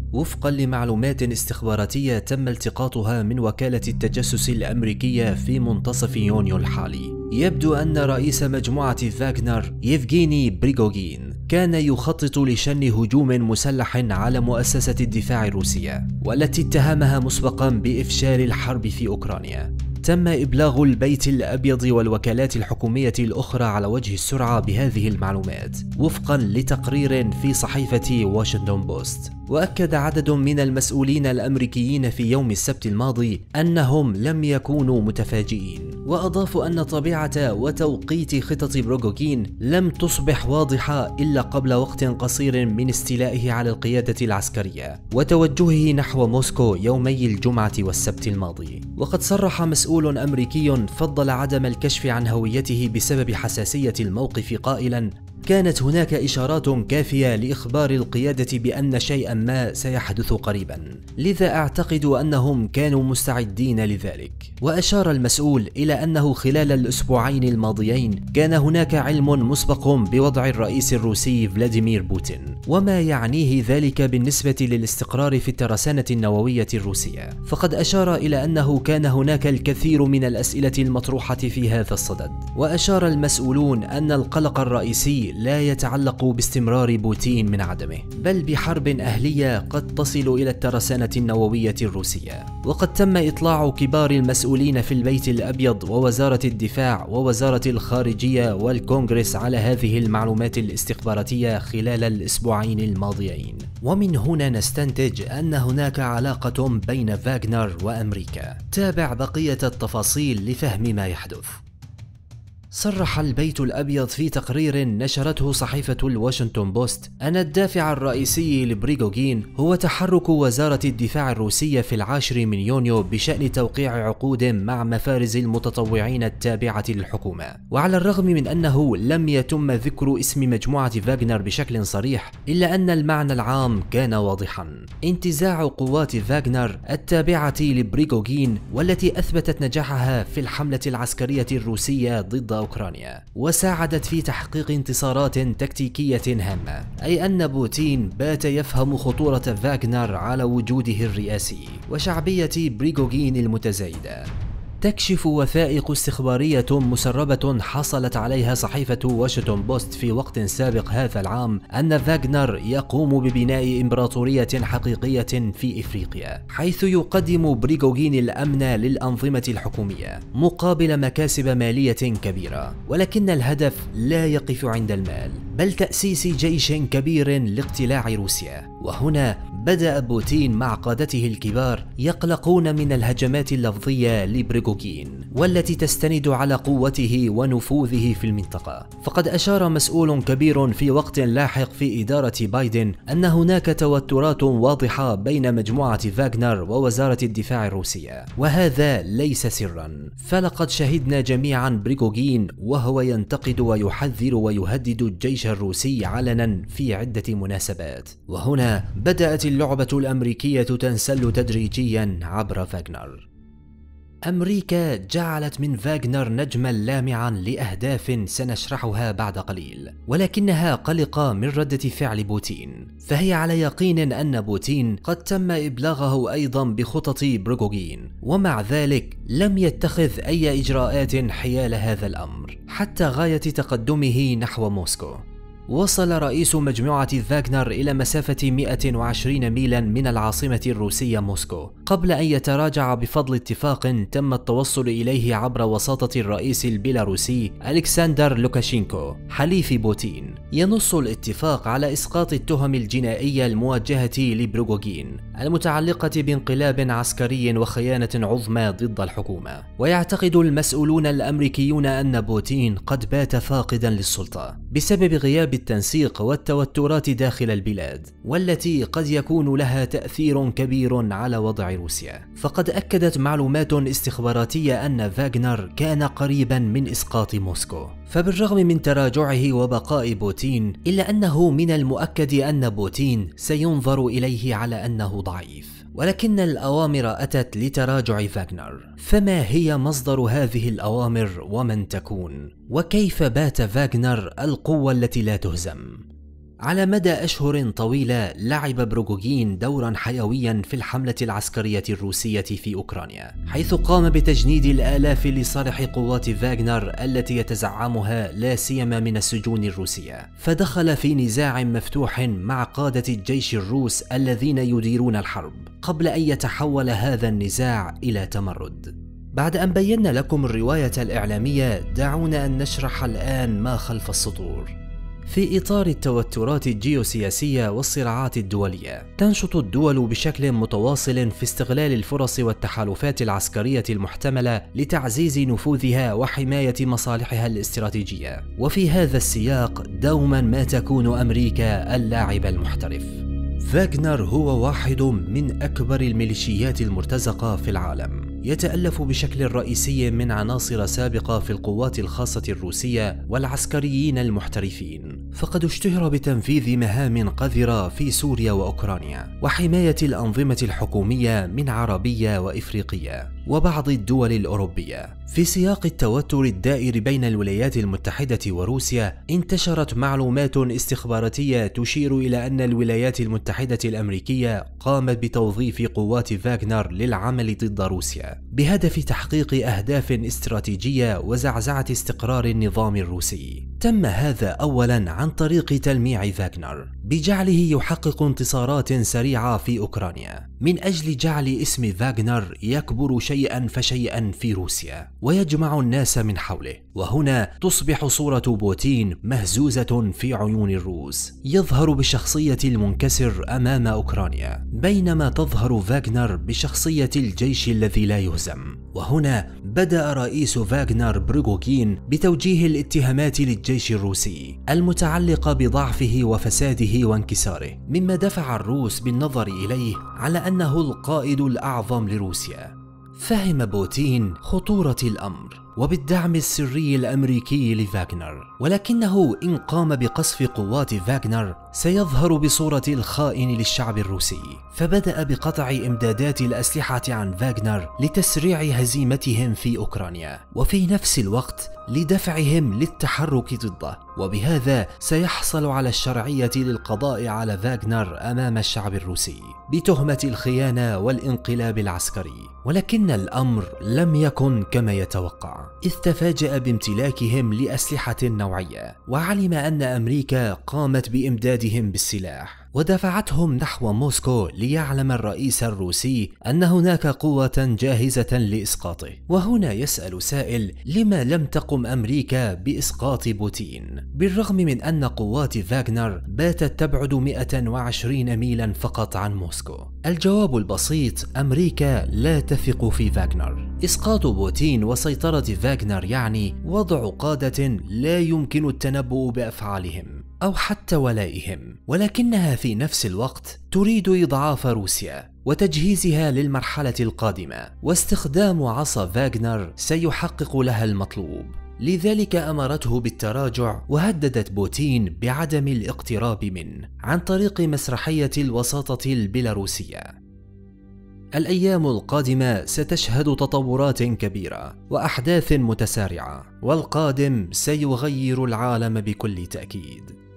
وفقا لمعلومات استخباراتية تم التقاطها من وكالة التجسس الأمريكية في منتصف يونيو الحالي، يبدو أن رئيس مجموعة فاغنر يفغيني بريغوجين كان يخطط لشن هجوم مسلح على مؤسسة الدفاع الروسية، والتي اتهمها مسبقا بإفشال الحرب في أوكرانيا. تم إبلاغ البيت الأبيض والوكالات الحكومية الأخرى على وجه السرعة بهذه المعلومات وفقا لتقرير في صحيفة واشنطن بوست. وأكد عدد من المسؤولين الأمريكيين في يوم السبت الماضي أنهم لم يكونوا متفاجئين، وأضافوا أن طبيعة وتوقيت خطط بريغوجين لم تصبح واضحة إلا قبل وقت قصير من استيلائه على القيادة العسكرية وتوجهه نحو موسكو يومي الجمعة والسبت الماضي. وقد صرح مسؤول أمريكي فضل عدم الكشف عن هويته بسبب حساسية الموقف قائلا: كانت هناك إشارات كافية لإخبار القيادة بأن شيئا ما سيحدث قريبا، لذا أعتقد أنهم كانوا مستعدين لذلك. وأشار المسؤول إلى أنه خلال الأسبوعين الماضيين كان هناك علم مسبق بوضع الرئيس الروسي فلاديمير بوتين، وما يعنيه ذلك بالنسبة للاستقرار في الترسانة النووية الروسية. فقد أشار إلى أنه كان هناك الكثير من الأسئلة المطروحة في هذا الصدد. وأشار المسؤولون أن القلق الرئيسي لا يتعلق باستمرار بوتين من عدمه، بل بحرب أهلية قد تصل إلى الترسانة النووية الروسية. وقد تم إطلاع كبار المسؤولين في البيت الأبيض ووزارة الدفاع ووزارة الخارجية والكونغرس على هذه المعلومات الاستخباراتية خلال الأسبوعين الماضيين، ومن هنا نستنتج أن هناك علاقة بين فاغنر وأمريكا. تابع بقية التفاصيل لفهم ما يحدث. صرح البيت الأبيض في تقرير نشرته صحيفة الواشنطن بوست أن الدافع الرئيسي لبريغوجين هو تحرك وزارة الدفاع الروسية في 10 من يونيو بشأن توقيع عقود مع مفارز المتطوعين التابعة للحكومة. وعلى الرغم من أنه لم يتم ذكر اسم مجموعة فاغنر بشكل صريح، إلا أن المعنى العام كان واضحا: انتزاع قوات فاغنر التابعة لبريغوجين، والتي أثبتت نجاحها في الحملة العسكرية الروسية ضد أوكرانيا وساعدت في تحقيق انتصارات تكتيكية هامة، أي أن بوتين بات يفهم خطورة فاغنر على وجوده الرئاسي وشعبية بريغوجين المتزايدة. تكشف وثائق استخبارية مسربة حصلت عليها صحيفة واشنطن بوست في وقت سابق هذا العام أن فاغنر يقوم ببناء إمبراطورية حقيقية في إفريقيا، حيث يقدم بريغوجين الأمن للأنظمة الحكومية مقابل مكاسب مالية كبيرة. ولكن الهدف لا يقف عند المال، بل تأسيس جيش كبير لاقتلاع روسيا. وهنا بدأ بوتين مع قادته الكبار يقلقون من الهجمات اللفظية لبريغوجين، والتي تستند على قوته ونفوذه في المنطقة. فقد أشار مسؤول كبير في وقت لاحق في إدارة بايدن أن هناك توترات واضحة بين مجموعة فاغنر ووزارة الدفاع الروسية، وهذا ليس سرا، فلقد شهدنا جميعا بريغوجين وهو ينتقد ويحذر ويهدد الجيش الروسي علنا في عدة مناسبات. وهنا بدأت اللعبة الأمريكية تنسل تدريجيا عبر فاغنر. أمريكا جعلت من فاغنر نجما لامعا لأهداف سنشرحها بعد قليل، ولكنها قلقة من ردة فعل بوتين، فهي على يقين أن بوتين قد تم إبلاغه أيضا بخطط بريغوجين، ومع ذلك لم يتخذ أي إجراءات حيال هذا الأمر حتى غاية تقدمه نحو موسكو. وصل رئيس مجموعة فاغنر إلى مسافة 120 ميلا من العاصمة الروسية موسكو، قبل أن يتراجع بفضل اتفاق تم التوصل إليه عبر وساطة الرئيس البيلاروسي ألكسندر لوكاشينكو حليف بوتين. ينص الاتفاق على إسقاط التهم الجنائية الموجهة لبريغوجين المتعلقة بانقلاب عسكري وخيانة عظمى ضد الحكومة. ويعتقد المسؤولون الأمريكيون أن بوتين قد بات فاقدا للسلطة بسبب غياب التنسيق والتوترات داخل البلاد، والتي قد يكون لها تأثير كبير على وضع روسيا. فقد أكدت معلومات استخباراتية أن فاغنر كان قريبا من إسقاط موسكو، فبالرغم من تراجعه وبقاء بوتين، إلا أنه من المؤكد أن بوتين سينظر إليه على أنه ضعيف. ولكن الأوامر أتت لتراجع فاغنر، فما هي مصدر هذه الأوامر ومن تكون؟ وكيف بات فاغنر القوة التي لا تهزم؟ على مدى أشهر طويلة لعب بروغوجين دورا حيويا في الحملة العسكرية الروسية في أوكرانيا، حيث قام بتجنيد الآلاف لصالح قوات فاغنر التي يتزعمها لا سيما من السجون الروسية، فدخل في نزاع مفتوح مع قادة الجيش الروس الذين يديرون الحرب قبل أن يتحول هذا النزاع إلى تمرد. بعد أن بينا لكم الرواية الإعلامية، دعونا أن نشرح الآن ما خلف السطور. في إطار التوترات الجيوسياسية والصراعات الدولية، تنشط الدول بشكل متواصل في استغلال الفرص والتحالفات العسكرية المحتملة لتعزيز نفوذها وحماية مصالحها الاستراتيجية، وفي هذا السياق دوما ما تكون أمريكا اللاعب المحترف. فاغنر هو واحد من أكبر الميليشيات المرتزقة في العالم، يتألف بشكل رئيسي من عناصر سابقة في القوات الخاصة الروسية والعسكريين المحترفين، فقد اشتهر بتنفيذ مهام قذرة في سوريا وأوكرانيا وحماية الأنظمة الحكومية من عربية وإفريقية وبعض الدول الأوروبية. في سياق التوتر الدائر بين الولايات المتحدة وروسيا، انتشرت معلومات استخباراتية تشير إلى أن الولايات المتحدة الأمريكية قامت بتوظيف قوات فاغنر للعمل ضد روسيا بهدف تحقيق أهداف استراتيجية وزعزعة استقرار النظام الروسي. تم هذا أولا عن طريق تلميع فاغنر بجعله يحقق انتصارات سريعة في أوكرانيا من أجل جعل اسم فاغنر يكبر شيئا فشيئا في روسيا ويجمع الناس من حوله، وهنا تصبح صورة بوتين مهزوزة في عيون الروس، يظهر بشخصية المنكسر أمام أوكرانيا، بينما تظهر فاغنر بشخصية الجيش الذي لا يهزم. وهنا بدأ رئيس فاغنر بروغوجين بتوجيه الاتهامات للجيش الروسي المتعلقة بضعفه وفساده وانكساره، مما دفع الروس بالنظر إليه على أنه القائد الأعظم لروسيا. فهم بوتين خطورة الأمر وبالدعم السري الأمريكي لفاغنر، ولكنه إن قام بقصف قوات فاغنر سيظهر بصورة الخائن للشعب الروسي، فبدأ بقطع إمدادات الأسلحة عن فاغنر لتسريع هزيمتهم في أوكرانيا، وفي نفس الوقت لدفعهم للتحرك ضده، وبهذا سيحصل على الشرعية للقضاء على فاغنر أمام الشعب الروسي بتهمة الخيانة والانقلاب العسكري. ولكن الأمر لم يكن كما يتوقع، إذ تفاجأ بامتلاكهم لأسلحة نوعية، وعلم أن أمريكا قامت بإمدادهم بالسلاح ودفعتهم نحو موسكو، ليعلم الرئيس الروسي أن هناك قوة جاهزة لإسقاطه. وهنا يسأل سائل: لما لم تقم أمريكا بإسقاط بوتين بالرغم من أن قوات فاغنر باتت تبعد 120 ميلا فقط عن موسكو؟ الجواب البسيط: أمريكا لا تثق في فاغنر. إسقاط بوتين وسيطرة فاغنر يعني وضع قادة لا يمكن التنبؤ بأفعالهم أو حتى ولائهم، ولكنها في نفس الوقت تريد إضعاف روسيا وتجهيزها للمرحلة القادمة، واستخدام عصا فاغنر سيحقق لها المطلوب. لذلك أمرته بالتراجع وهددت بوتين بعدم الاقتراب منه عن طريق مسرحية الوساطة البيلاروسية. الأيام القادمة ستشهد تطورات كبيرة وأحداث متسارعة، والقادم سيغير العالم بكل تأكيد.